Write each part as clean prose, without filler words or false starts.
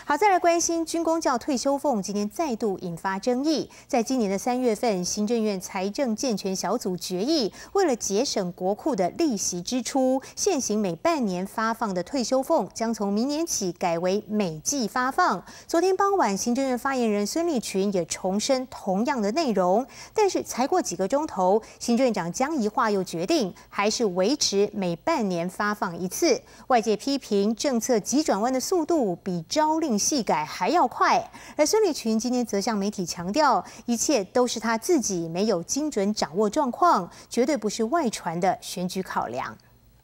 好，再来关心军公教退休俸，今天再度引发争议。在今年的3月份，行政院财政健全小组决议，为了节省国库的利息支出，现行每半年发放的退休俸将从明年起改为每季发放。昨天傍晚，行政院发言人孙立群也重申同样的内容，但是才过几个钟头，行政院长江宜樺又决定还是维持每半年发放一次。外界批评政策急转弯的速度比朝令夕改还要快，而孙立群今天则向媒体强调，一切都是他自己没有精准掌握状况，绝对不是外传的选举考量。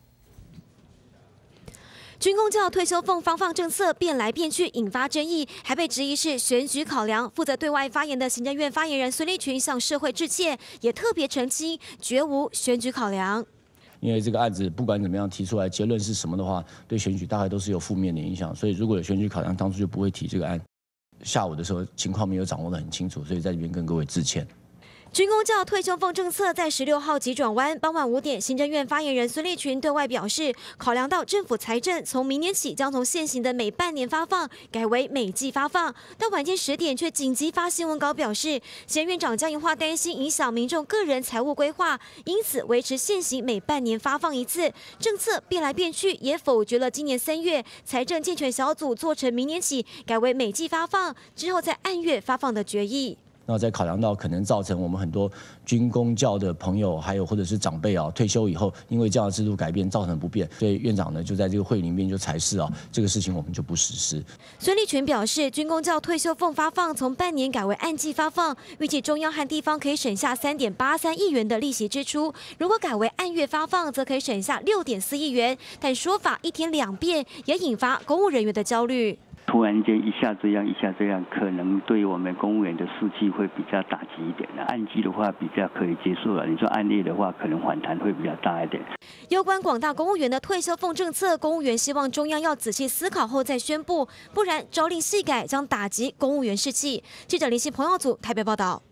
军公教退休俸发放政策变来变去，引发争议，还被质疑是选举考量。负责对外发言的行政院发言人孙立群向社会致歉，也特别澄清，绝无选举考量。 因为这个案子不管怎么样提出来，结论是什么的话，对选举大概都是有负面的影响。所以如果有选举考量，当初就不会提这个案。下午的时候情况没有掌握得很清楚，所以在这边跟各位致歉。 军公教退休俸政策在16号急转弯，傍晚5点，行政院发言人孙立群对外表示，考量到政府财政从明年起将从现行的每半年发放改为每季发放，但晚间10点却紧急发新闻稿表示，前院长江宜樺担心影响民众个人财务规划，因此维持现行每半年发放一次。政策变来变去，也否决了今年3月财政健全小组做成明年起改为每季发放，之后再按月发放的决议。 那再考量到可能造成我们很多军公教的朋友，还有或者是长辈退休以后，因为这样的制度改变造成不便，所以院长呢就在这个会里面就裁示这个事情我们就不实施。 孙立群表示，军公教退休俸发放从半年改为按季发放，预计中央和地方可以省下3.83亿元的利息支出；如果改为按月发放，则可以省下6.4亿元。但说法一天2变，也引发公务人员的焦虑。 突然间一下这样一下这样，可能对我们公务员的士气会比较打击一点的。按季的话比较可以接受了，你说按月的话，可能反弹会比较大一点。 有关广大公务员的退休俸政策，公务员希望中央要仔细思考后再宣布，不然朝令夕改将打击公务员士气。记者林夕彭耀祖台北报道。